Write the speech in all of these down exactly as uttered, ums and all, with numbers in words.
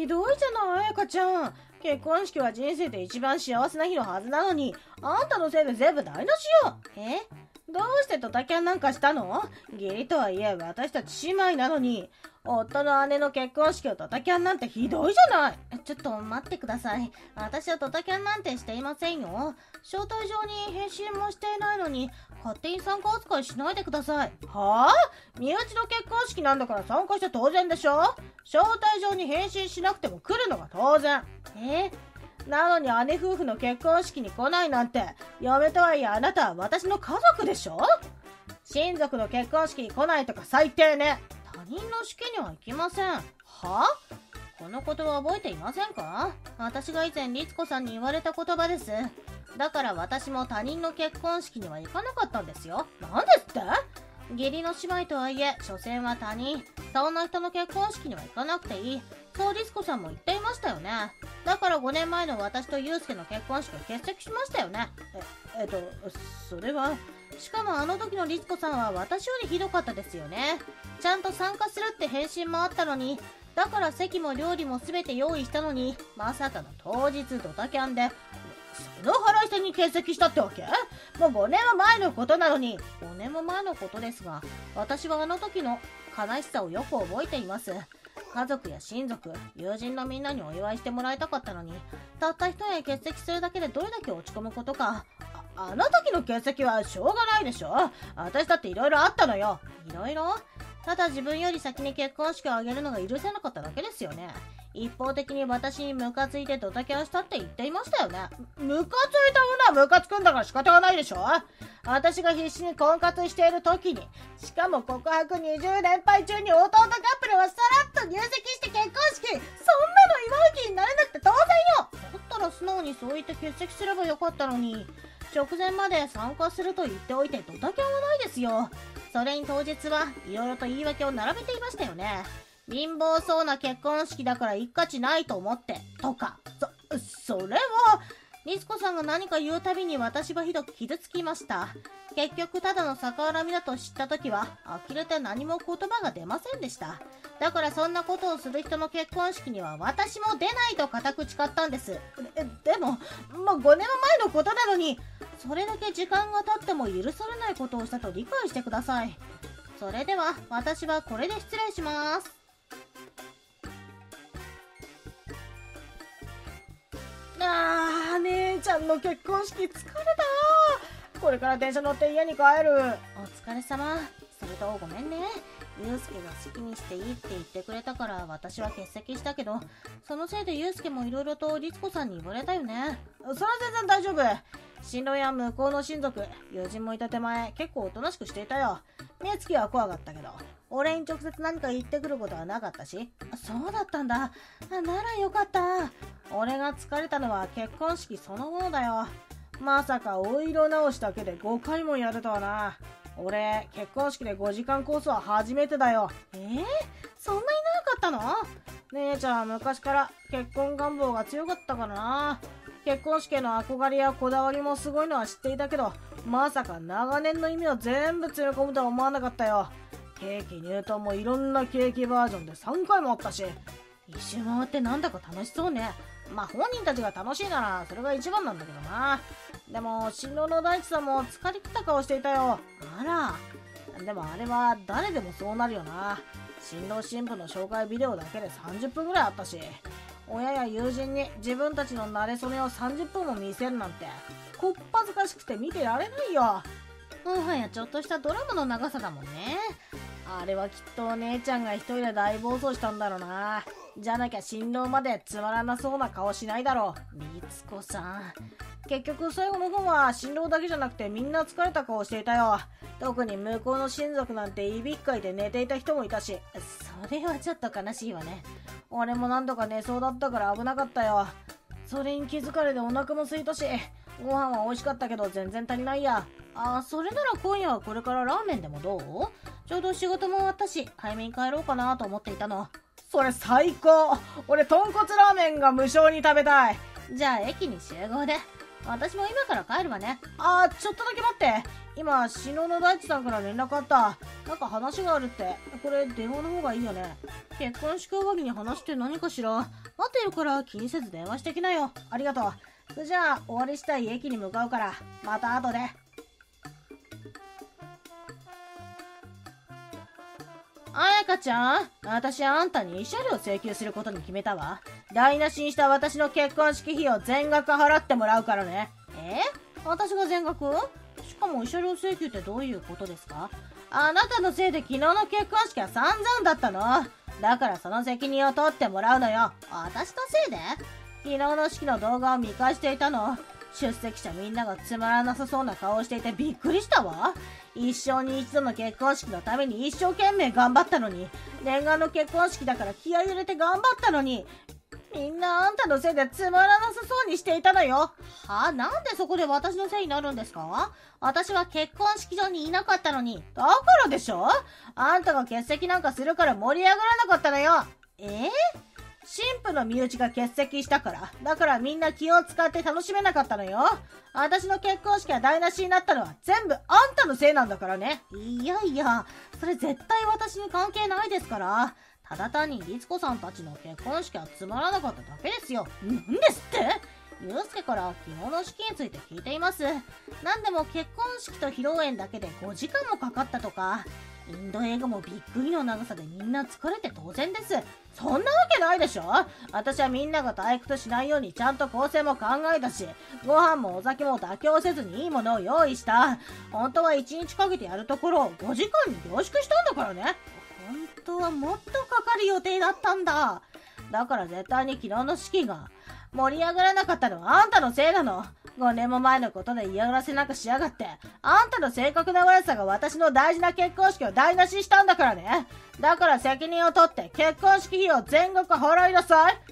ひどいじゃない、彩香ちゃん。結婚式は人生で一番幸せな日のはずなのに、あんたのせいで全部台無しよ。えどうしてドタキャンなんかしたの？義理とはいえ私たち姉妹なのに、夫の姉の結婚式をドタキャンなんてひどいじゃない。 ちょっと待ってください。私はドタキャンなんてしていませんよ。招待状に返信もしていないのに勝手に参加扱いしないでください。 はぁ？身内の結婚式なんだから参加して当然でしょ？招待状に返信しなくても来るのが当然。 えなのに姉夫婦の結婚式に来ないなんて、嫁とはいえあなたは私の家族でしょ？親族の結婚式に来ないとか最低ね。 他人の式には行きません。 は？ この言葉覚えていませんか？私が以前律子さんに言われた言葉です。だから私も他人の結婚式には行かなかったんですよ。 なんですって？ 義理の姉妹とはいえ所詮は他人。そんな人の結婚式には行かなくていい。そう律子さんも言っていましたよね。だからごねんまえの私と祐介の結婚式を欠席しましたよね。 え、えっと、それは。 しかもあの時の律子さんは私よりひどかったですよね。ちゃんと参加するって返信もあったのに、だから席も料理も全て用意したのに、まさかの当日ドタキャンで、 その腹いせに欠席したってわけ？もうごねんも前のことなのに。 ごねんも前のことですが、私はあの時の悲しさをよく覚えています。家族や親族、友人のみんなにお祝いしてもらいたかったのに、たった一人欠席するだけでどれだけ落ち込むことか。 あ、あの時の欠席はしょうがないでしょ。私だっていろいろあったのよ。 いろいろ？ただ自分より先に結婚式を挙げるのが許せなかっただけですよね。一方的に私にムカついてドタキャンしたって言っていましたよね。 ムカついたものはムカつくんだから仕方がないでしょ。私が必死に婚活している時に、しかも告白にじゅう連敗中に弟カップルはさらっと入籍して結婚式、そんなの祝う気になれなくて当然よ。 だったら素直にそう言って欠席すればよかったのに、直前まで参加すると言っておいてドタキャンはないですよ。それに当日はいろいろと言い訳を並べていましたよね。貧乏そうな結婚式だから行く価値ないと思ってとか。 そ、それは律子さんが何か言うたびに私はひどく傷つきました。結局ただの逆恨みだと知った時は呆れて何も言葉が出ませんでした。だからそんなことをする人の結婚式には私も出ないと固く誓ったんです。 え、でも、もうごねんも前のことなのに。 それだけ時間が経っても許されないことをしたと理解してください。それでは私はこれで失礼します。 あー、姉ちゃんの結婚式疲れた。これから電車乗って家に帰る。 お疲れ様。それとごめんね。祐介が好きにしていいって言ってくれたから私は欠席したけど、そのせいで祐介もいろいろと律子さんに言われたよね。 それは全然大丈夫。新郎や向こうの親族、友人もいた手前、結構おとなしくしていたよ。目つきは怖かったけど、俺に直接何か言ってくることはなかったし。 そうだったんだ。あ、ならよかった。 俺が疲れたのは結婚式そのものだよ。まさかお色直しだけでごかいもやるとはな。俺、結婚式でごじかんコースは初めてだよ。 えー、そんなに長かったの？姉ちゃんは昔から結婚願望が強かったからな。結婚式への憧れやこだわりもすごいのは知っていたけど、まさか長年の意味を全部詰め込むとは思わなかったよ。ケーキ入刀もいろんなケーキバージョンでさんかいもあったし。 一周回ってなんだか楽しそうね。 まあ本人たちが楽しいならそれが一番なんだけどな。でも新郎の大地さんも疲れ切った顔していたよ。 あら。 でもあれは誰でもそうなるよな。新郎新婦の紹介ビデオだけでさんじゅっぷんぐらいあったし、親や友人に自分たちの馴れ初めをさんじゅっぷんも見せるなんてこっぱずかしくて見てられないよ。 もはやちょっとしたドラマの長さだもんね。 あれはきっとお姉ちゃんが一人で大暴走したんだろうな。じゃなきゃ新郎までつまらなそうな顔しないだろう。 律子さん。 結局最後の方は新郎だけじゃなくてみんな疲れた顔していたよ。特に向こうの親族なんていびっかいて寝ていた人もいたし。 それはちょっと悲しいわね。 俺も何度か寝そうだったから危なかったよ。それに気づかれてお腹も空いたし、ご飯は美味しかったけど全然足りないや。 あ、それなら今夜はこれからラーメンでもどう？ちょうど仕事も終わったし早めに帰ろうかなと思っていたの。 それ最高。俺豚骨ラーメンが無償に食べたい。 じゃあ駅に集合で。 私も今から帰るわね。 あー、ちょっとだけ待って。今、新郎の大地さんから連絡あった。なんか話があるって。これ、電話の方がいいよね。結婚式終わりに話して何かしら。待ってるから気にせず電話してきなよ。ありがとう。それじゃあ、終わりしたい駅に向かうから、また後で。あやかちゃん、私あんたに慰謝料請求することに決めたわ。台無しにした私の結婚式費用全額払ってもらうからね。え？私が全額？しかも慰謝料請求ってどういうことですか？あなたのせいで昨日の結婚式は散々だったの。だからその責任を取ってもらうのよ。 私のせいで？ 昨日の式の動画を見返していたの。出席者みんながつまらなさそうな顔をしていてびっくりしたわ。一生に一度の結婚式のために一生懸命頑張ったのに、念願の結婚式だから気合い入れて頑張ったのに、みんなあんたのせいでつまらなさそうにしていたのよ。 はあ、なんでそこで私のせいになるんですか？私は結婚式場にいなかったのに。 だからでしょ？あんたが欠席なんかするから盛り上がらなかったのよ。 えー神父の身内が欠席したから。だからみんな気を使って楽しめなかったのよ。私の結婚式が台無しになったのは全部あんたのせいなんだからね。 いやいや、それ絶対私に関係ないですから。ただ単に律子さんたちの結婚式はつまらなかっただけですよ。 なんですって？ ゆうすけから昨日の式について聞いています。なんでも結婚式と披露宴だけでごじかんもかかったとか。インド映画もびっくりの長さでみんな疲れて当然です。 そんなわけないでしょ。私はみんなが退屈しないようにちゃんと構成も考えたし、ご飯もお酒も妥協せずにいいものを用意した。本当はいちにちかけてやるところをごじかんに凝縮したんだからね。 本当はもっとかかる予定だったんだ。 だから絶対に昨日の式が盛り上がらなかったのはあんたのせいなの。ごねんも前のことで嫌がらせなんかしやがって。あんたの性格の悪さが私の大事な結婚式を台無ししたんだからね。だから責任を取って結婚式費用全額払いなさい。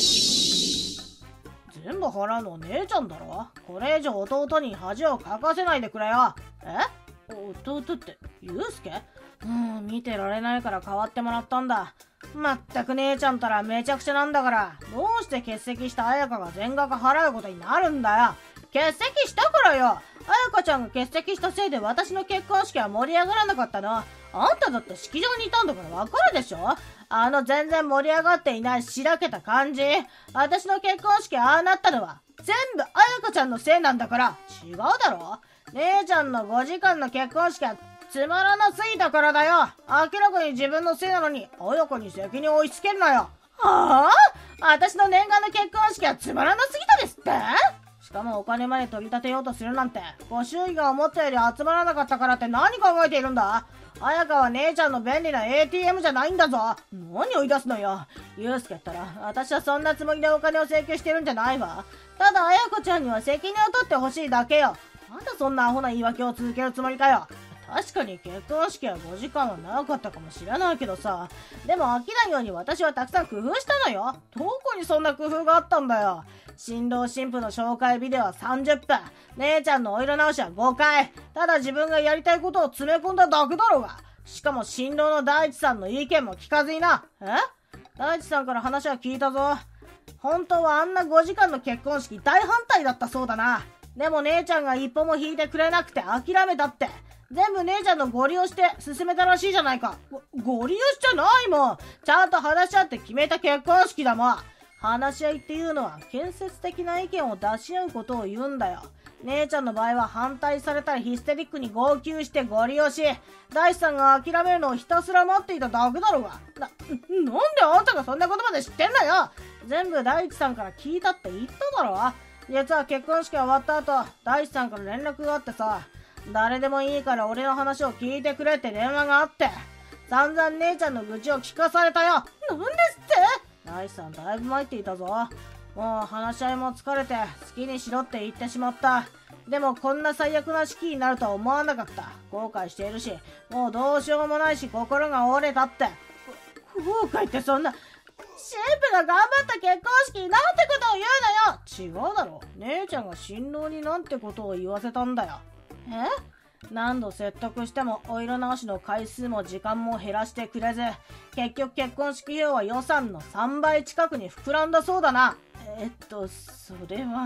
全部払うのは姉ちゃんだろ。これ以上弟に恥をかかせないでくれよ。え？弟ってゆうすけ？うん、見てられないから代わってもらったんだ。まったく姉ちゃんたらめちゃくちゃなんだから、どうして欠席した彩香が全額払うことになるんだよ。欠席したからよ。彩香ちゃんが欠席したせいで私の結婚式は盛り上がらなかったの。あんただって式場にいたんだからわかるでしょ？あの全然盛り上がっていないしらけた感じ。私の結婚式ああなったのは全部彩香ちゃんのせいなんだから。違うだろ？姉ちゃんのごじかんの結婚式はつまらなすぎたからだよ。明らかに自分のせいなのに彩香に責任を押し付けるなよ。はあ？私の念願の結婚式はつまらなすぎたですって？しかもお金まで取り立てようとするなんて、ご祝儀が思ったより集まらなかったからって何考えているんだ？彩香は姉ちゃんの便利な エーティーエム じゃないんだぞ。何を言い出すのよ。ゆうすけったら、私はそんなつもりでお金を請求してるんじゃないわ。ただ彩香ちゃんには責任を取ってほしいだけよ。なんでそんなアホな言い訳を続けるつもりかよ。確かに結婚式はごじかんは長かったかもしれないけどさ、でも飽きないように私はたくさん工夫したのよ。どこにそんな工夫があったんだよ。新郎新婦の紹介ビデオはさんじゅっぷん、姉ちゃんのお色直しはごかい、ただ自分がやりたいことを詰め込んだだけだろうが。しかも新郎の大地さんの意見も聞かずにな。え？大地さんから話は聞いたぞ。本当はあんなごじかんの結婚式大反対だったそうだな。でも姉ちゃんが一歩も引いてくれなくて諦めたって。全部姉ちゃんのご利用して進めたらしいじゃないか。ご、ご利用しじゃないもん。ちゃんと話し合って決めた結婚式だもん。話し合いっていうのは建設的な意見を出し合うことを言うんだよ。姉ちゃんの場合は反対されたらヒステリックに号泣してご利用し、大地さんが諦めるのをひたすら待っていただけだろうが。な、なんであんたがそんなことまで知ってんだよ。全部大地さんから聞いたって言っただろ。実は結婚式が終わった後、大地さんから連絡があってさ、誰でもいいから俺の話を聞いてくれって電話があって、散々姉ちゃんの愚痴を聞かされたよ。なんですって？大地さんだいぶ参っていたぞ。もう話し合いも疲れて好きにしろって言ってしまった。でもこんな最悪な式になるとは思わなかった。後悔しているし、もうどうしようもないし心が折れたって。後悔ってそんな、神父が頑張った結婚式になんてことを言うのよ。違うだろ。姉ちゃんが新郎になんてことを言わせたんだよ。え？何度説得してもお色直しの回数も時間も減らしてくれず、結局結婚式費用は予算のさんばい近くに膨らんだそうだな。えっとそれは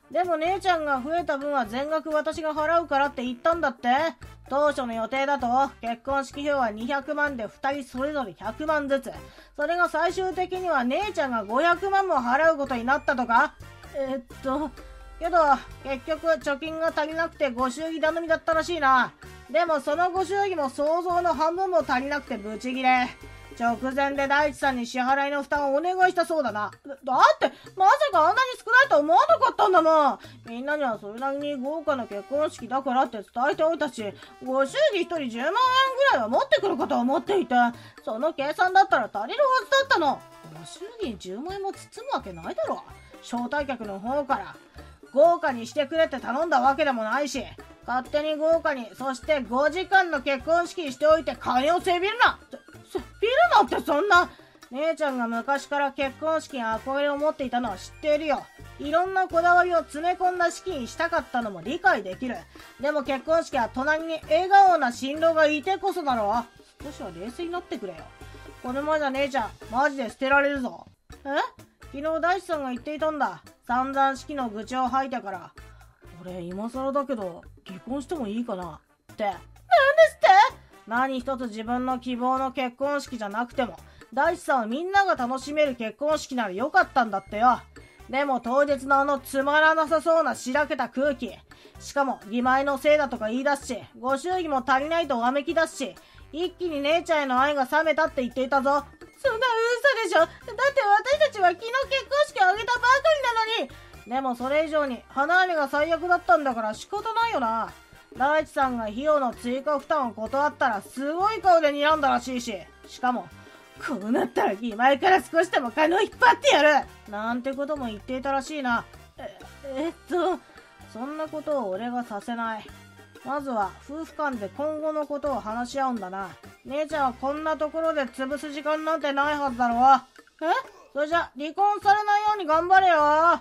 でも姉ちゃんが増えた分は全額私が払うからって言ったんだって。当初の予定だと結婚式費用はにひゃくまんでふたりそれぞれひゃくまんずつ。それが最終的には姉ちゃんがごひゃくまんも払うことになったとか。えっと、けど結局貯金が足りなくてご祝儀頼みだったらしいな。でもそのご祝儀も想像の半分も足りなくてブチギレ。直前で大地さんに支払いの負担をお願いしたそうだな。だ、だってまさかあんなに少ないと思わなかったんだもん。みんなにはそれなりに豪華な結婚式だからって伝えておいたし、ご祝儀ひとりじゅうまんえんぐらいは持ってくるかと思っていて、その計算だったら足りるはずだったの。ご祝儀にじゅうまんえんも包むわけないだろ。招待客の方から豪華にしてくれって頼んだわけでもないし、勝手に豪華に、そしてごじかんの結婚式にしておいて金をせびるな。せびるなってそんな。姉ちゃんが昔から結婚式に憧れを持っていたのは知っているよ。いろんなこだわりを詰め込んだ式にしたかったのも理解できる。でも結婚式は隣に笑顔な新郎がいてこそだろ。少しは冷静になってくれよ。このままじゃ姉ちゃんマジで捨てられるぞ。え？昨日大地さんが言っていたんだ。散々式の愚痴を吐いたから。俺今更だけど離婚してもいいかなって。なんですって？何一つ自分の希望の結婚式じゃなくても大地さんはみんなが楽しめる結婚式ならよかったんだってよ。でも当日のあのつまらなさそうなしらけた空気、しかも義妹のせいだとか言い出すし、ご祝儀も足りないとわめき出すし、一気に姉ちゃんへの愛が冷めたって言っていたぞ。そんな嘘でしょ。だって私たちは昨日結婚式を挙げたばかりなのに。でもそれ以上に花嫁が最悪だったんだから仕方ないよな。大地さんが費用の追加負担を断ったらすごい顔で睨んだらしいし、しかもこうなったら義妹から少しでも金を引っ張ってやるなんてことも言っていたらしいな。え、えっとそんなことを俺がさせない。まずは夫婦間で今後のことを話し合うんだな。姉ちゃんはこんなところで潰す時間なんてないはずだろ。え？それじゃ離婚されないように頑張れよ。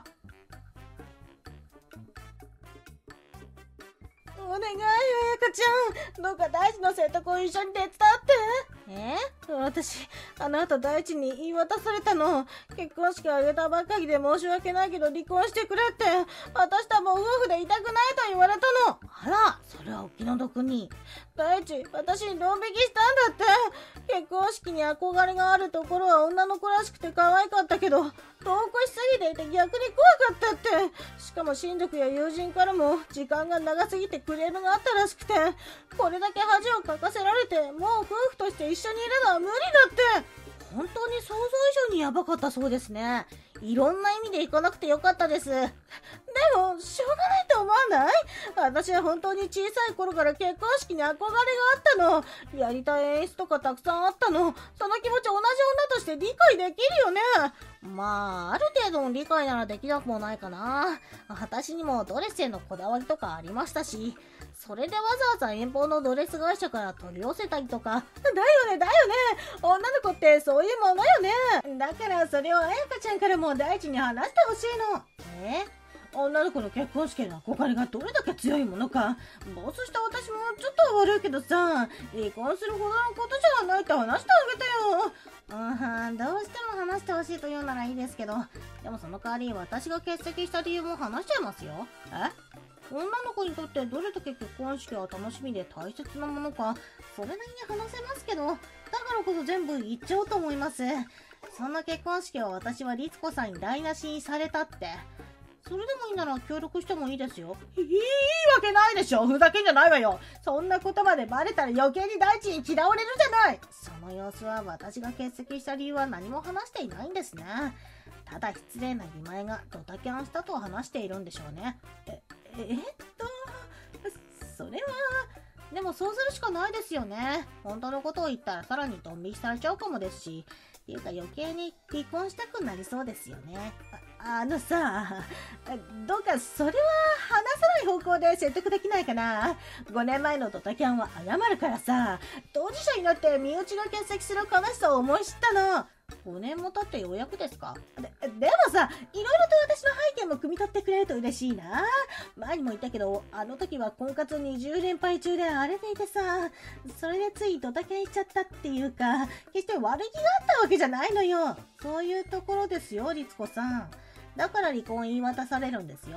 お願い、彩香ちゃん。どうか大地の説得を一緒に手伝って。え？私、あの後大地に言い渡されたの。結婚式あげたばっかりで申し訳ないけど離婚してくれって。私とも夫婦でいたくないと言われたの。あら、それはお気の毒に。大地、私にドン引きしたんだって。結婚式に憧れがあるところは女の子らしくて可愛かったけど、遠くしすぎていて逆に怖かったって。しかも親族や友人からも時間が長すぎてクレームがあったらしくて、これだけ恥をかかせられてもう夫婦として一緒にいるのは無理だって。本当に想像以上にヤバかったそうですね。いろんな意味で行かなくてよかったです。でもしょうがないと思わない？私は本当に小さい頃から結婚式に憧れがあったの。やりたい演出とかたくさんあったの。その気持ち同じ女として理解できるよね。まあある程度の理解ならできなくもないかな。私にもドレスへのこだわりとかありましたし、それでわざわざ遠方のドレス会社から取り寄せたりとか。だよねだよね、女の子ってそういうものよね。だからそれを彩香ちゃんからも大地に話してほしいの。え？女の子の結婚式への憧れがどれだけ強いものか。ボスした私もちょっと悪いけどさ、離婚するほどのことじゃないって話してあげてよ。うん、どうしても話してほしいと言うならいいですけど、でもその代わり私が欠席した理由も話しちゃいますよ。え？女の子にとってどれだけ結婚式は楽しみで大切なものか、それなりに話せますけど、だからこそ全部言っちゃおうと思います。そんな結婚式を私は律子さんに台無しにされたって。それでもいいなら協力してもいいですよ。いいわけないでしょ。ふざけんじゃないわよ。そんな言葉でバレたら余計に大地に嫌われるじゃない。その様子は私が欠席した理由は何も話していないんですね。ただ失礼な義妹がドタキャンしたと話しているんでしょうね。え、えー、っと、それは、でもそうするしかないですよね。本当のことを言ったらさらにドン引きされちゃうかもですし、っていうか余計に離婚したくなりそうですよね。あ、あのさ、どうかそれは話さない方向で説得できないかな。ごねんまえのドタキャンは謝るからさ、当事者になって身内が欠席する悲しさを思い知ったの。ごねんも経ってようやくですか？で、でもさ、いろいろと私の背景も汲み取ってくれると嬉しいな。前にも言ったけど、あの時は婚活にじゅう連敗中で荒れていてさ、それでついドタキャンしちゃったっていうか、決して悪気があったわけじゃないのよ。そういうところですよ、律子さん。だから離婚言い渡されるんですよ。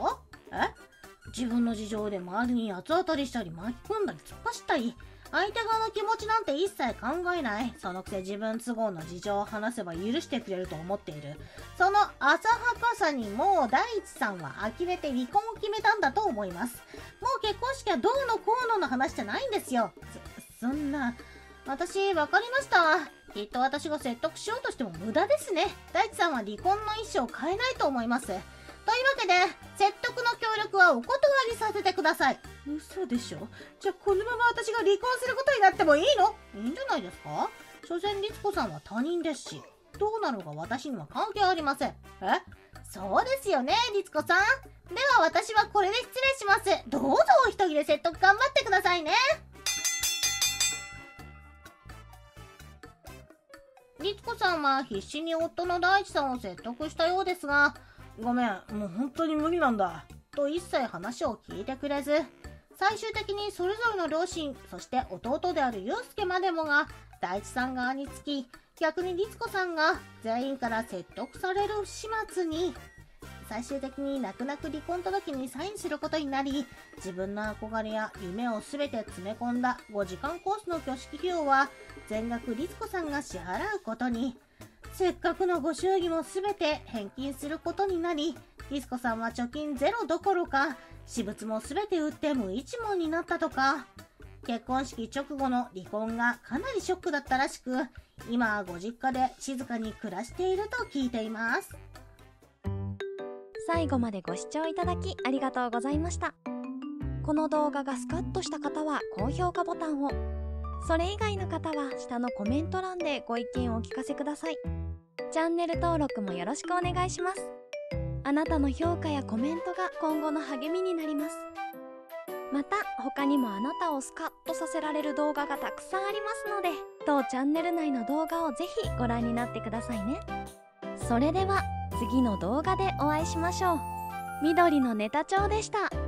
え？自分の事情で周りに八つ当たりしたり巻き込んだり突っ走ったり、相手側の気持ちなんて一切考えない。そのくせ自分都合の事情を話せば許してくれると思っている。その浅はかさにもう大地さんは呆れて離婚を決めたんだと思います。もう結婚式はどうのこうのの話じゃないんですよ。そ、そんな。私、わかりました。きっと私が説得しようとしても無駄ですね。大地さんは離婚の意思を変えないと思います。というわけで、説得の協力はお断りさせてください。嘘でしょ？じゃあこのまま私が離婚することになってもいいの？いいんじゃないですか？所詮律子さんは他人ですし、どうなるか私には関係ありません。え？そうですよね、律子さん。では私はこれで失礼します。どうぞお一人で説得頑張ってくださいね。律子さんは必死に夫の大地さんを説得したようですが、ごめん、もう本当に無理なんだ。と一切話を聞いてくれず、最終的にそれぞれの両親、そして弟である祐介までもが大地さん側につき、逆に律子さんが全員から説得される始末に、最終的に泣く泣く離婚届にサインすることになり、自分の憧れや夢を全て詰め込んだごじかんコースの挙式費用は全額律子さんが支払うことに。せっかくのご祝儀も全て返金することになり、律子さんは貯金ゼロどころか私物も全て売って無一文になったとか。結婚式直後の離婚がかなりショックだったらしく、今はご実家で静かに暮らしていると聞いています。 最後までご視聴いただきありがとうございました。この動画がスカッとした方は高評価ボタンを、それ以外の方は下のコメント欄でご意見をお聞かせください。チャンネル登録もよろしくお願いします。あなたの評価やコメントが今後の励みになります。また他にもあなたをスカッとさせられる動画がたくさんありますので、当チャンネル内の動画をぜひご覧になってくださいね。それでは次の動画でお会いしましょう。緑のネタ帳でした。